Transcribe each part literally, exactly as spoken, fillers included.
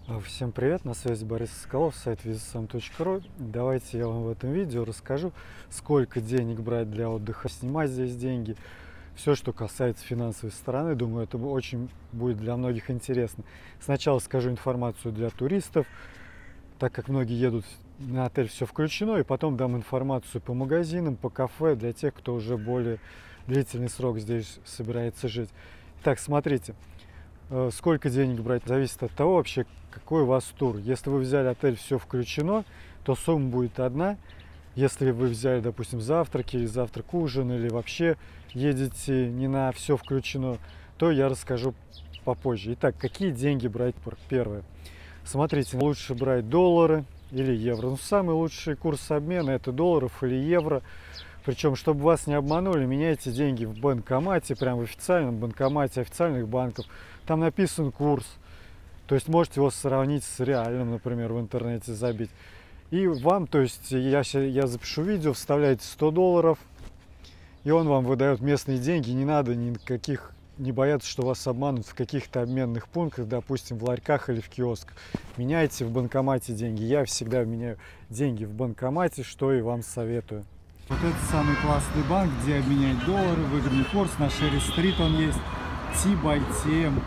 Всем привет, на связи Борис Соколов, сайт виза сам точка ру. Давайте я вам в этом видео расскажу, сколько денег брать для отдыха, снимать здесь деньги, все, что касается финансовой стороны. Думаю, это очень будет для многих интересно. Сначала скажу информацию для туристов, так как многие едут на отель, все включено, и потом дам информацию по магазинам, по кафе для тех, кто уже более длительный срок здесь собирается жить. Так, смотрите. Сколько денег брать, зависит от того вообще, какой у вас тур. Если вы взяли отель, все включено, то сумма будет одна. Если вы взяли, допустим, завтраки или завтрак, ужин, или вообще едете не на все включено, то я расскажу попозже. Итак, какие деньги брать? Первое. Смотрите, лучше брать доллары или евро. Ну, самый лучший курс обмена это долларов или евро. Причем, чтобы вас не обманули, меняйте деньги в банкомате, прямо в официальном банкомате официальных банков. Там написан курс. То есть можете его сравнить с реальным, например, в интернете забить. И вам, то есть я, я запишу видео, вставляете сто долларов, и он вам выдает местные деньги. Не надо никаких, не бояться, что вас обманут в каких-то обменных пунктах, допустим, в ларьках или в киосках. Меняйте в банкомате деньги. Я всегда меняю деньги в банкомате, что и вам советую. Вот это самый классный банк, где обменять доллары, выгодный курс, на Шерри-стрит он есть, Ти бай Ти Эм.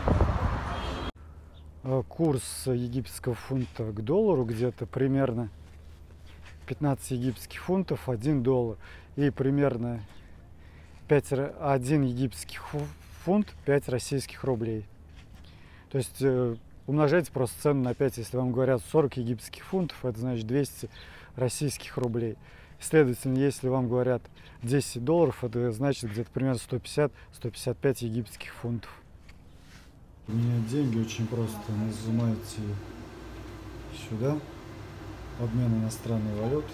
Курс египетского фунта к доллару где-то примерно пятнадцать египетских фунтов, один доллар. И примерно пять, один египетский фунт, пять российских рублей. То есть умножайте просто цену на пять. Если вам говорят сорок египетских фунтов, это значит двести российских рублей. Следовательно, если вам говорят десять долларов, это значит где-то примерно сто пятьдесят — сто пятьдесят пять египетских фунтов. Менять деньги очень просто. Нажимаете сюда, обмен иностранной валют.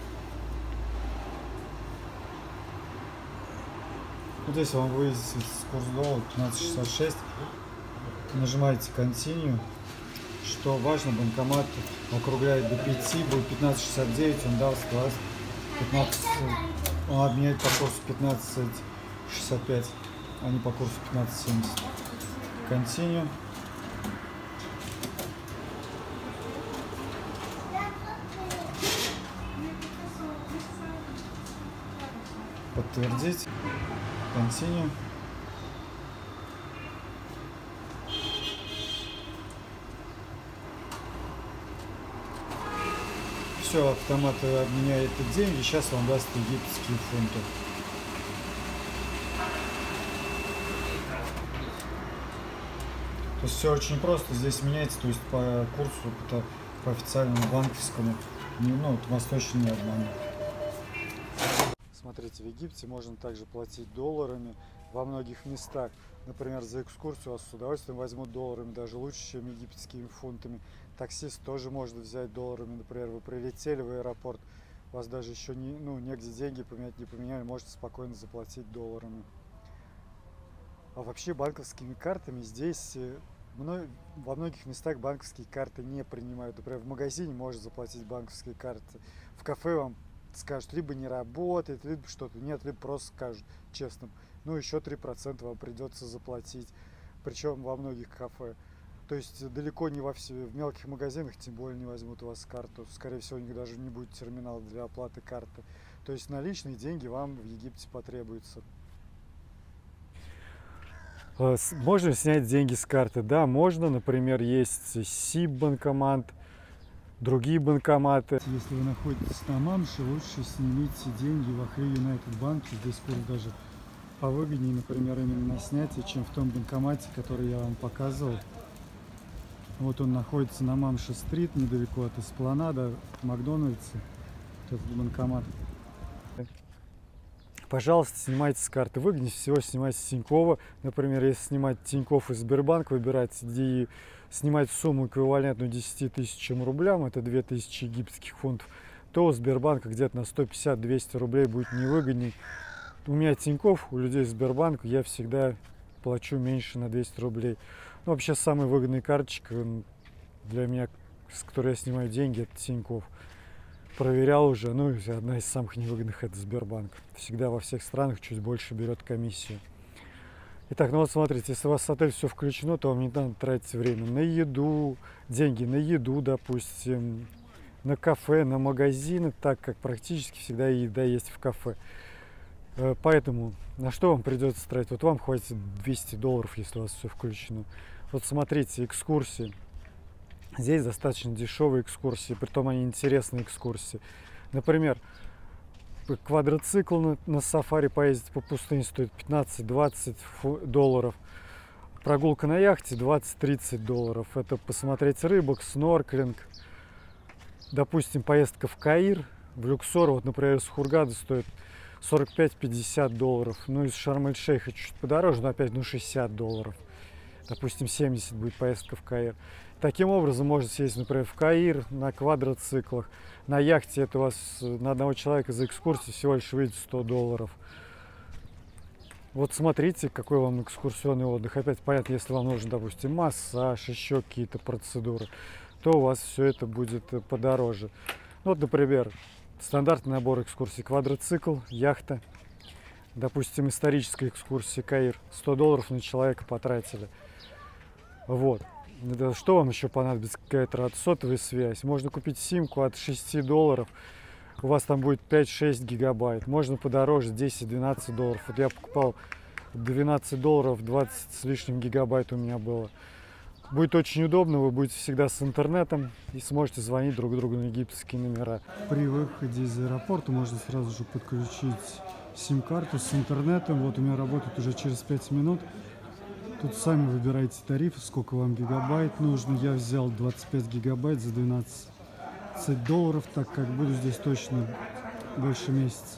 Вот здесь вам вывесит курс доллара пятнадцать шестьдесят шесть. Нажимаете Continue. Что важно, банкомат округляет до пяти, будет пятнадцать шестьдесят девять, он даст вас пятнадцать, он обменяет по курсу пятнадцать шестьдесят пять, а не по курсу пятнадцать семьдесят. Continue. Подтвердить. Continue. Все, автомат обменяет деньги, сейчас вам даст египетские фунты. То есть все очень просто, здесь меняется, то есть по курсу, по, по официальному банковскому, ну, вот, вас точно не обманут. Смотрите, в Египте можно также платить долларами во многих местах. Например, за экскурсию вас с удовольствием возьмут долларами, даже лучше, чем египетскими фунтами. Таксист тоже можно взять долларами. Например, вы прилетели в аэропорт, у вас даже еще не, ну, негде деньги поменять, не поменяли, можете спокойно заплатить долларами. А вообще банковскими картами здесь во многих местах банковские карты не принимают. Например, в магазине можно заплатить банковские карты. В кафе вам скажут, либо не работает, либо что-то нет, либо просто скажут честно, ну еще три процента вам придется заплатить. Причем во многих кафе. То есть далеко не во всех, в мелких магазинах тем более не возьмут у вас карту. Скорее всего, у них даже не будет терминала для оплаты карты. То есть наличные деньги вам в Египте потребуются. Можно снять деньги с карты? Да, можно. Например, есть Сиб-банкомат, другие банкоматы. Если вы находитесь на Мамше, лучше снимите деньги в Ахри Юнайтед банке. Здесь курс даже повыгоднее, например, именно на снятие, чем в том банкомате, который я вам показывал. Вот он находится на Мамше-стрит, недалеко от Эспланада, Макдональдса, этот банкомат. Пожалуйста, снимайте с карты. Выгоднее всего снимать с Тинькова. Например, если снимать Тинькофф и Сбербанк, выбирать и снимать сумму эквивалентную десяти тысячам рублям, это две тысячи египетских фунтов, то у Сбербанка где-то на сто пятьдесят — двести рублей будет невыгодней. У меня Тинькофф, у людей Сбербанка, я всегда плачу меньше на двести рублей. Ну, вообще, самая выгодная карточка для меня, с которой я снимаю деньги, это Тинькофф. Проверял уже, ну, одна из самых невыгодных — это Сбербанк. Всегда во всех странах чуть больше берет комиссию. Итак, ну вот смотрите, если у вас в отель все включено, то вам не надо тратить время на еду, деньги на еду, допустим, на кафе, на магазины, так как практически всегда еда есть в кафе. Поэтому на что вам придется тратить? Вот вам хватит двести долларов, если у вас все включено. Вот смотрите, экскурсии. Здесь достаточно дешевые экскурсии, притом они интересные экскурсии. Например, квадроцикл на, на сафари поездить по пустыне стоит пятнадцать-двадцать долларов. Прогулка на яхте двадцать-тридцать долларов. Это посмотреть рыбок, снорклинг. Допустим, поездка в Каир, в Люксор, вот, например, из Хургады стоит сорок пять-пятьдесят долларов. Ну, из Шарм-эль-Шейха чуть подороже, но опять, ну, шестьдесят долларов. Допустим, семьдесят будет поездка в Каир. Таким образом, можно съездить, например, в Каир на квадроциклах. На яхте это у вас на одного человека за экскурсию всего лишь выйдет сто долларов. Вот смотрите, какой вам экскурсионный отдых. Опять понятно, если вам нужен, допустим, массаж, еще какие-то процедуры, то у вас все это будет подороже. Вот, например, стандартный набор экскурсий: квадроцикл, яхта. Допустим, историческая экскурсия Каир. сто долларов на человека потратили. Вот. Что вам еще понадобится? Какая-то сотовая связь. Можно купить симку от шести долларов. У вас там будет пять-шесть гигабайт. Можно подороже, десять-двенадцать долларов. Вот я покупал двенадцать долларов, двадцать с лишним гигабайт у меня было. Будет очень удобно, вы будете всегда с интернетом и сможете звонить друг другу на египетские номера. При выходе из аэропорта можно сразу же подключить сим-карту с интернетом. Вот у меня работает уже через пять минут. Тут сами выбираете тариф, сколько вам гигабайт нужно. Я взял двадцать пять гигабайт за двенадцать долларов, так как буду здесь точно больше месяца.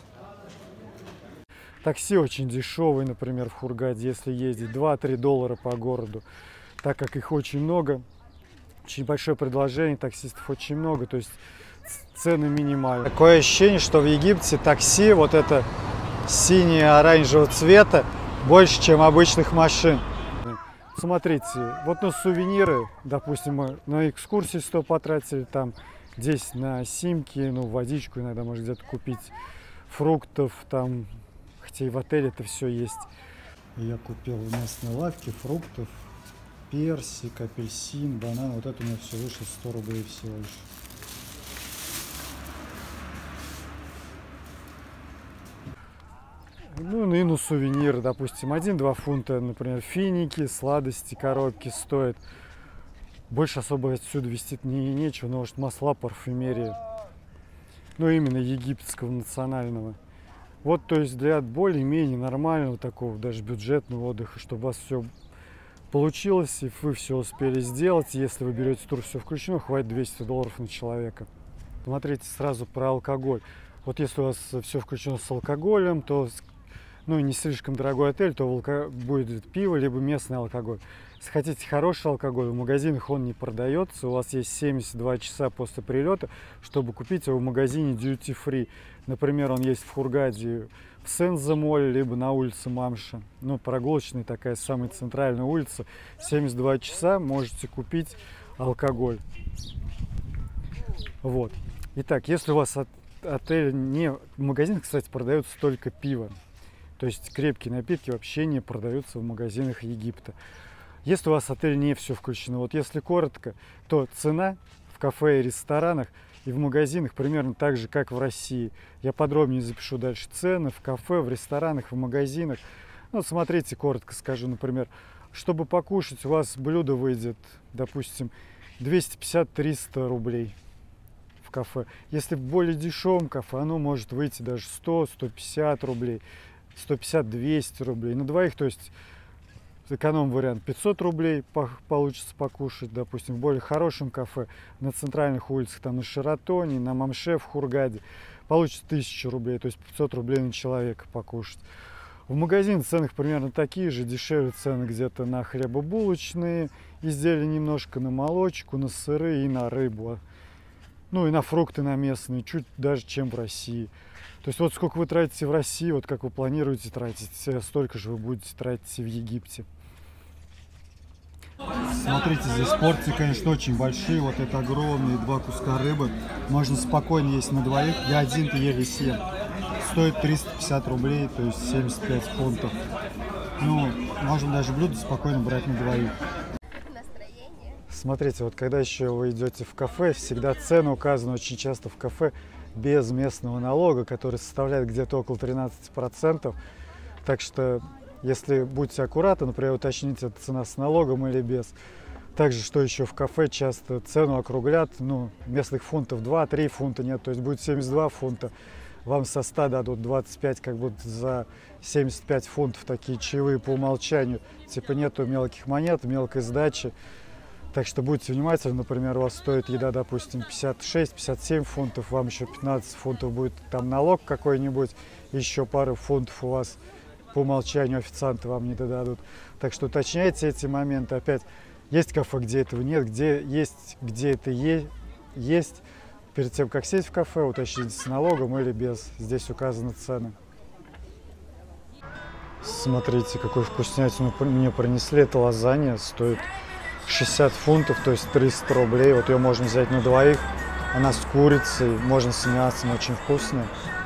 Такси очень дешевые, например, в Хургаде, если ездить, два-три доллара по городу. Так как их очень много, очень большое предложение, таксистов очень много, то есть цены минимальные. Такое ощущение, что в Египте такси, вот это синее-оранжевого цвета, больше, чем обычных машин. Смотрите, вот на сувениры, допустим, мы на экскурсии сто потратили, там здесь на симки, ну, водичку иногда можно где-то купить, фруктов, там, хотя и в отеле это все есть. Я купил в местной лавке фруктов, персик, апельсин, банан, вот это у меня все вышло сто рублей всего лишь. Ну и на сувениры, допустим, один-два фунта, например, финики, сладости, коробки стоят. Больше особо отсюда везти не, нечего, но может масла, парфюмерия. Ну именно египетского национального. Вот, то есть для более-менее нормального такого, даже бюджетного отдыха, чтобы у вас все получилось и вы все успели сделать. Если вы берете тур, все включено, хватит двести долларов на человека. Смотрите сразу про алкоголь. Вот если у вас все включено с алкоголем, то, ну, не слишком дорогой отель, то будет пиво, либо местный алкоголь. Если хотите хороший алкоголь, в магазинах он не продается. У вас есть семьдесят два часа после прилета, чтобы купить его в магазине Duty Free. Например, он есть в Хургаде, в Сен-Замоле, либо на улице Мамша. Ну, прогулочная такая, самая центральная улица. семьдесят два часа можете купить алкоголь. Вот. Итак, если у вас от отель не... В магазинах, кстати, продается только пиво. То есть крепкие напитки вообще не продаются в магазинах Египта. Если у вас отель не все включено, вот если коротко, то цена в кафе и ресторанах и в магазинах примерно так же, как в России. Я подробнее запишу дальше цены в кафе, в ресторанах, в магазинах. Ну, смотрите, коротко скажу, например, чтобы покушать, у вас блюдо выйдет, допустим, двести пятьдесят - триста рублей в кафе. Если в более дешевом кафе, оно может выйти даже сто - сто пятьдесят рублей, сто пятьдесят - двести рублей. На двоих, то есть эконом-вариант пятьсот рублей получится покушать, допустим, в более хорошем кафе на центральных улицах, там на Шератоне, на Мамше, в Хургаде, получится тысяча рублей, то есть пятьсот рублей на человека покушать. В магазине цены примерно такие же, дешевле цены где-то на хлебобулочные изделия немножко, на молочку, на сыры и на рыбу. Ну и на фрукты на местные, чуть даже чем в России. То есть вот сколько вы тратите в России, вот как вы планируете тратить, столько же вы будете тратить и в Египте. Смотрите, здесь порции, конечно, очень большие. Вот это огромные два куска рыбы. Можно спокойно есть на двоих. Я один-то еле съем. Стоит триста пятьдесят рублей, то есть семьдесят пять фунтов. Ну, можно даже блюдо спокойно брать на двоих. Смотрите, вот когда еще вы идете в кафе, всегда цены указаны очень часто в кафе без местного налога, который составляет где-то около тринадцати процентов. Так что, если будете аккуратны, например, уточните, это цена с налогом или без. Также, что еще в кафе часто цену округлят, ну, местных фунтов два-три фунта нет, то есть будет семьдесят два фунта. Вам со ста дадут двадцать пять, как будто за семьдесят пять фунтов, такие чаевые по умолчанию. Типа нету мелких монет, мелкой сдачи. Так что будьте внимательны, например, у вас стоит еда, допустим, пятьдесят шесть — пятьдесят семь фунтов, вам еще пятнадцать фунтов будет там налог какой-нибудь, еще пару фунтов у вас по умолчанию официанты вам не додадут. Так что уточняйте эти моменты. Опять, есть кафе, где этого нет, где есть, где это е есть. Перед тем, как сесть в кафе, уточните с налогом или без. Здесь указаны цены. Смотрите, какую вкуснятину мне принесли. Это лазанья, стоит шестьдесят фунтов, то есть триста рублей. Вот ее можно взять на двоих. Она с курицей, можно с мясом, очень вкусная.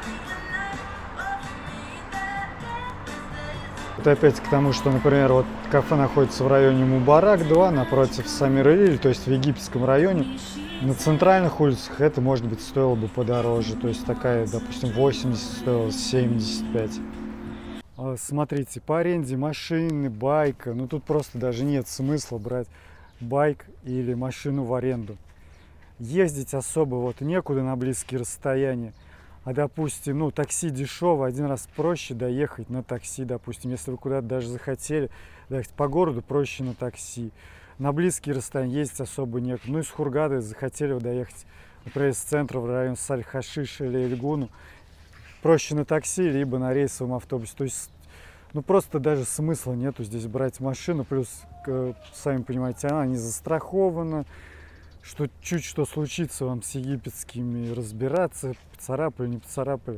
Это опять к тому, что, например, вот кафе находится в районе Мубарак два, напротив Самир-эль, то есть в египетском районе. На центральных улицах это, может быть, стоило бы подороже. То есть такая, допустим, восемьдесят стоила семьдесят пять. Смотрите, по аренде машины, байка, ну тут просто даже нет смысла брать байк или машину в аренду. Ездить особо вот некуда на близкие расстояния. А, допустим, ну, такси дешево, один раз проще доехать на такси, допустим, если вы куда-то даже захотели доехать по городу, проще на такси. На близкие расстояния ездить особо некуда. Ну, из Хургады захотели вы доехать, например, из центра в район Саль-Хашиш или Эльгуну, проще на такси, либо на рейсовом автобусе. То есть, ну, просто даже смысла нету здесь брать машину, плюс, сами понимаете, она не застрахована. Что чуть что случится вам с египетскими, разбираться, поцарапали, не поцарапали.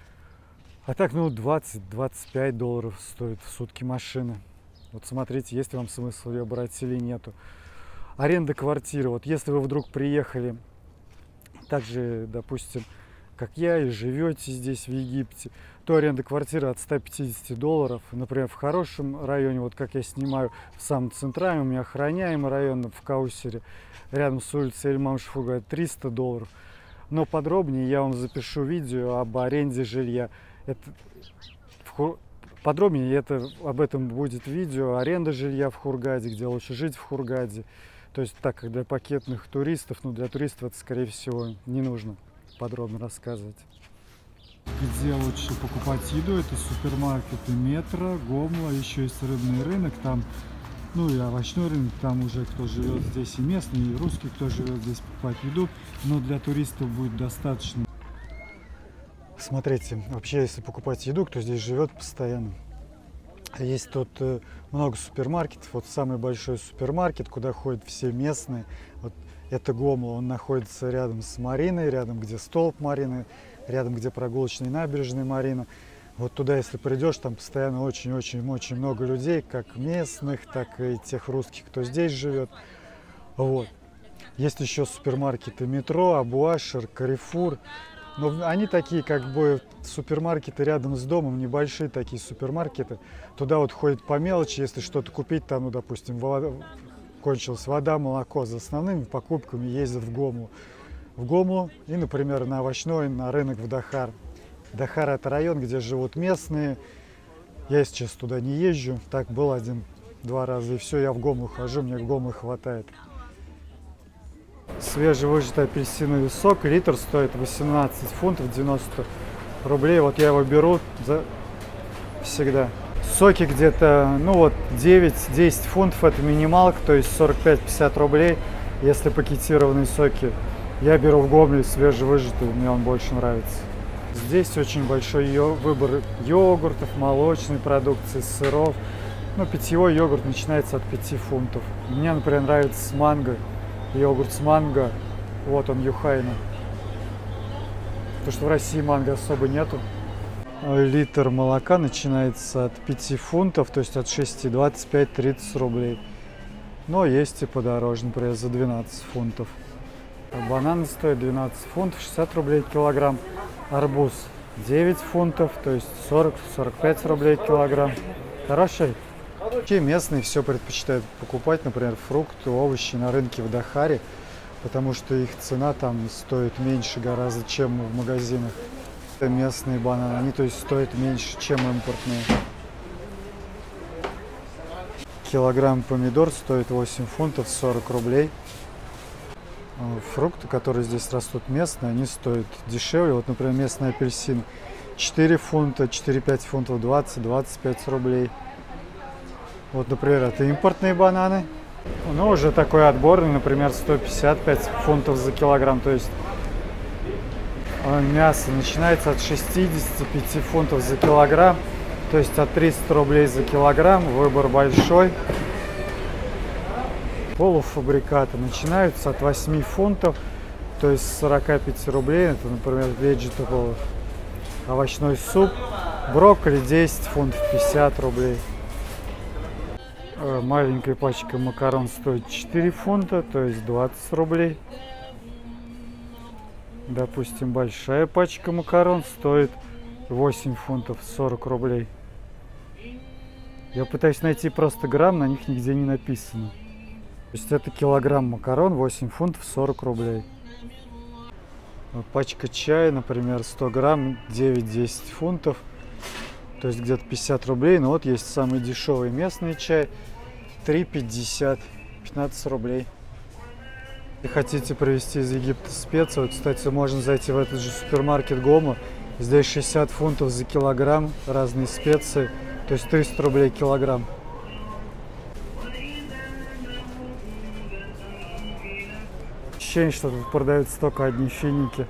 А так, ну, двадцать — двадцать пять долларов стоит в сутки машина. Вот смотрите, есть ли вам смысл ее брать или нету. Аренда квартиры. Вот если вы вдруг приехали, также, допустим, как я, и живете здесь, в Египте, то аренда квартиры от ста пятидесяти долларов. Например, в хорошем районе, вот как я снимаю, в самом центральном, у меня охраняемый район в Каусере, рядом с улицей Эль-Мамшфуга, триста долларов. Но подробнее я вам запишу видео об аренде жилья. Это, в, подробнее это, об этом будет видео. Аренда жилья в Хургаде, где лучше жить в Хургаде. То есть так как для пакетных туристов, ну для туристов это, скорее всего, не нужно подробно рассказывать. Где лучше покупать еду? Это супермаркеты Метро, Гомла, еще есть рыбный рынок, там, ну и овощной рынок, там уже кто живет здесь, и местные, и русские, кто живет здесь, покупать еду, но для туристов будет достаточно. Смотрите, вообще, если покупать еду, кто здесь живет постоянно, есть тут э, много супермаркетов. Вот самый большой супермаркет, куда ходят все местные, вот это Гомла, он находится рядом с Мариной, рядом где столб Марины, рядом где прогулочная набережная Марина. Вот туда, если придешь, там постоянно очень-очень-очень много людей, как местных, так и тех русских, кто здесь живет. Вот. Есть еще супермаркеты Метро, Абуашер, Карифур. Но они такие, как бы, супермаркеты рядом с домом, небольшие такие супермаркеты. Туда вот ходят по мелочи, если что-то купить, там, ну, допустим, вода, кончилась вода, молоко. За основными покупками ездят в Гомлу. В Гомлу и, например, на овощной, на рынок в Дахар. Дахар – это район, где живут местные. Я сейчас туда не езжу. Так, был один-два раза, и все, я в Гомлу хожу, мне в Гомлы хватает. Свежевыжатый апельсиновый сок, литр стоит восемнадцать фунтов девяносто рублей. Вот я его беру за... всегда. Соки где-то, ну вот, девять-десять фунтов, это минималка, то есть сорок пять — пятьдесят рублей. Если пакетированные соки, я беру в Гомле свежевыжатый, мне он больше нравится. Здесь очень большой выбор йогуртов, молочной продукции, сыров. Ну, питьевой йогурт начинается от пяти фунтов. Мне, например, нравится с манго. Йогурт с манго. Вот он, Юхайна. Потому что в России манго особо нету. Литр молока начинается от пяти фунтов, то есть от шести, двадцать пять — тридцать рублей. Но есть и подороже, например, за двенадцать фунтов. Бананы стоят двенадцать фунтов, шестьдесят рублей килограмм. Арбуз девять фунтов, то есть сорок — сорок пять рублей килограмм. Хороший. Вообще местные все предпочитают покупать, например, фрукты, овощи на рынке в Дахаре, потому что их цена там стоит меньше гораздо, чем в магазинах. Местные бананы, они то есть стоят меньше, чем импортные. Килограмм помидор стоит восемь фунтов, сорок рублей. Фрукты, которые здесь растут местные, они стоят дешевле. Вот, например, местный апельсин четыре фунта, четыре-пять фунтов, двадцать, двадцать пять рублей. Вот, например, это импортные бананы. Ну, уже такой отборный, например, сто пятьдесят пять фунтов за килограмм. То есть мясо начинается от шестидесяти пяти фунтов за килограмм. То есть от трёхсот рублей за килограмм. Выбор большой. Полуфабрикаты начинаются от восьми фунтов, то есть сорока пяти рублей. Это, например, vegetable, овощной суп. Брокколи десять фунтов, пятьдесят рублей. Маленькая пачка макарон стоит четыре фунта, то есть двадцать рублей. Допустим, большая пачка макарон стоит восемь фунтов, сорок рублей. Я пытаюсь найти просто грамм, на них нигде не написано. То есть это килограмм макарон, восемь фунтов, сорок рублей. Пачка чая, например, сто грамм, девять-десять фунтов. То есть где-то пятьдесят рублей. Но вот есть самый дешевый местный чай. три пятьдесят, пятнадцать рублей. Если хотите привезти из Египта специи, вот, кстати, можно зайти в этот же супермаркет Гома. Здесь шестьдесят фунтов за килограмм, разные специи. То есть триста рублей килограмм. Ощущение, что тут продаются только одни финики.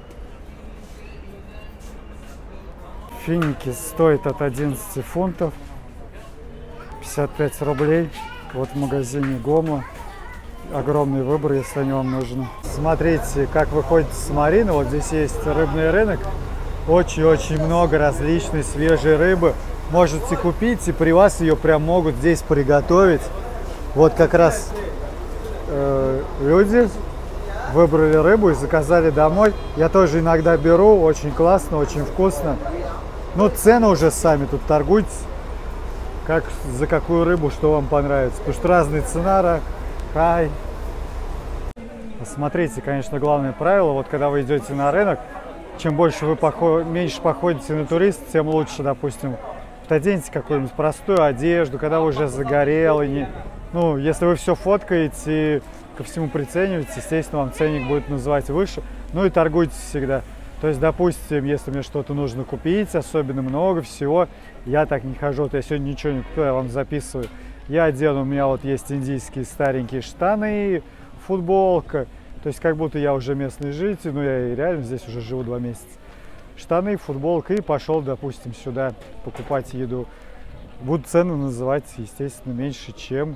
Финики стоят от одиннадцати фунтов, пятьдесят пять рублей. Вот в магазине Гома. Огромный выбор, если они вам нужны. Смотрите, как выходит с Марины. Вот здесь есть рыбный рынок. Очень-очень много различной свежей рыбы. Можете купить, и при вас ее прям могут здесь приготовить. Вот как раз э, люди выбрали рыбу и заказали домой. Я тоже иногда беру, очень классно, очень вкусно. Но цены уже сами тут торгуйтесь, как, за какую рыбу, что вам понравится. Потому что разная цена, хай. Смотрите, конечно, главное правило, вот когда вы идете на рынок, чем больше вы поход... меньше походите на туриста, тем лучше, допустим, оденьте какую-нибудь простую одежду, когда вы уже загорелый. Не... Ну, если вы все фоткаете и ко всему прицениваетесь, естественно, вам ценник будет называть выше. Ну и торгуйте всегда. То есть, допустим, если мне что-то нужно купить, особенно много всего, я так не хожу. Вот я сегодня ничего не купил, я вам записываю. Я одену, у меня вот есть индийские старенькие штаны, футболка. То есть, как будто я уже местный житель, но я и реально здесь уже живу два месяца. Штаны, футболка, и пошел, допустим, сюда покупать еду. Будут цены называть, естественно, меньше, чем,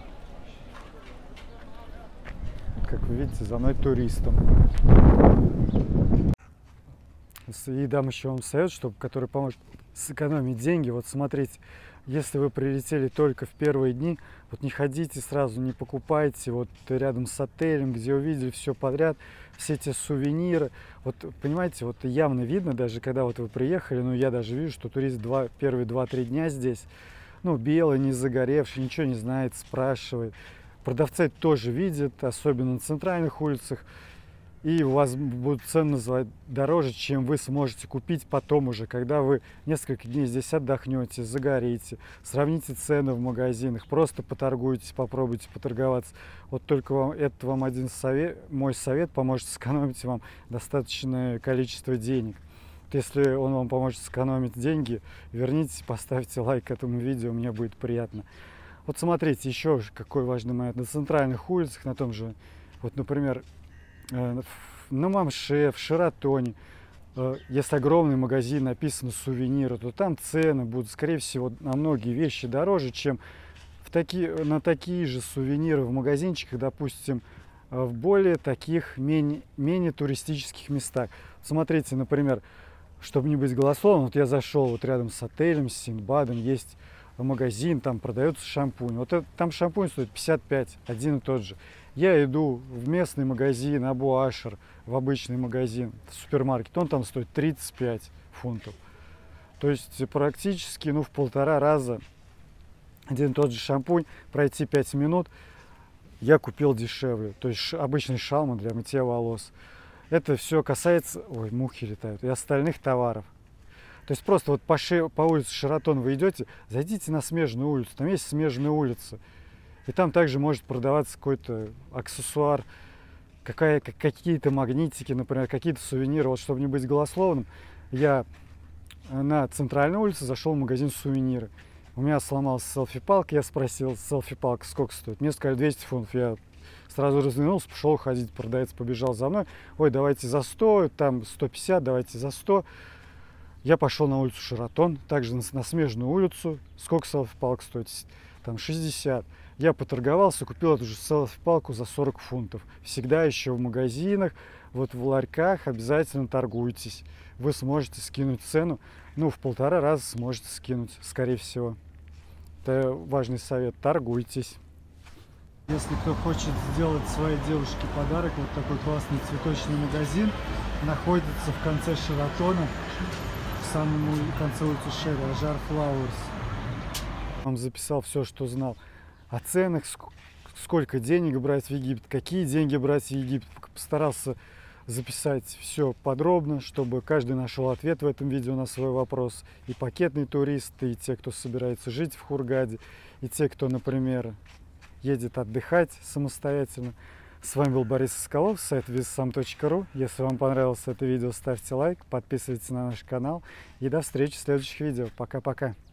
как вы видите, за мной туристом. И дам еще вам совет, чтобы, который поможет сэкономить деньги. Вот смотрите, если вы прилетели только в первые дни, вот не ходите сразу, не покупайте вот рядом с отелем, где увидели все подряд, все эти сувениры. Вот понимаете, вот явно видно, даже когда вот вы приехали, ну я даже вижу, что турист два, первые два-три дня здесь, ну белый, не загоревший, ничего не знает, спрашивает. Продавцы тоже видят, особенно на центральных улицах. И у вас будут цены называть дороже, чем вы сможете купить потом уже, когда вы несколько дней здесь отдохнете, загорите, сравните цены в магазинах, просто поторгуйтесь, попробуйте поторговаться. Вот только вам, это вам один совет, мой совет поможет сэкономить вам достаточное количество денег. Если он вам поможет сэкономить деньги, вернитесь, поставьте лайк этому видео, мне будет приятно. Вот смотрите, еще какой важный момент. На центральных улицах, на том же, вот, например, на Мамше, в Шератоне, если огромный магазин, написано сувениры, то там цены будут, скорее всего, на многие вещи дороже, чем в таки, на такие же сувениры в магазинчиках, допустим, в более таких, менее, менее туристических местах. Смотрите, например, чтобы не быть голословным, вот я зашел вот рядом с отелем, с Синдбадом, есть магазин, там продается шампунь. Вот это, там шампунь стоит пятьдесят пять, один и тот же. Я иду в местный магазин, Абу Ашер, в обычный магазин, в супермаркет, он там стоит тридцать пять фунтов. То есть практически ну, в полтора раза один и тот же шампунь, пройти пять минут, я купил дешевле. То есть обычный шалма для мытья волос. Это все касается, ой, мухи летают, и остальных товаров. То есть просто вот по, ше... по улице Шератон вы идете, зайдите на смежную улицу, там есть смежная улица. И там также может продаваться какой-то аксессуар, какая... какие-то магнитики, например, какие-то сувениры. Вот чтобы не быть голословным, я на центральной улице зашел в магазин сувениры. У меня сломался селфи-палка, я спросил, селфи-палка сколько стоит? Мне сказали двести фунтов. Я сразу развернулся, пошел ходить, продавец побежал за мной. Ой, давайте за сто, там сто пятьдесят, давайте за сто. Я пошел на улицу Шератон, также на, на смежную улицу. Сколько селфи-палок стоит? Там шестьдесят. Я поторговался, купил эту же селфи-палку за сорок фунтов. Всегда еще в магазинах, вот в ларьках обязательно торгуйтесь. Вы сможете скинуть цену, ну, в полтора раза сможете скинуть, скорее всего. Это важный совет, торгуйтесь. Если кто хочет сделать своей девушке подарок, вот такой классный цветочный магазин находится в конце Шератона, в самом конце улицы Шерри, Ажар Флауэрс. Он записал все, что знал о ценах, сколько денег брать в Египет, какие деньги брать в Египет. Постарался записать все подробно, чтобы каждый нашел ответ в этом видео на свой вопрос. И пакетные туристы, и те, кто собирается жить в Хургаде, и те, кто, например, едет отдыхать самостоятельно. С вами был Борис Соколов, сайт визсам точка ру. Если вам понравилось это видео, ставьте лайк, подписывайтесь на наш канал. И до встречи в следующих видео. Пока-пока.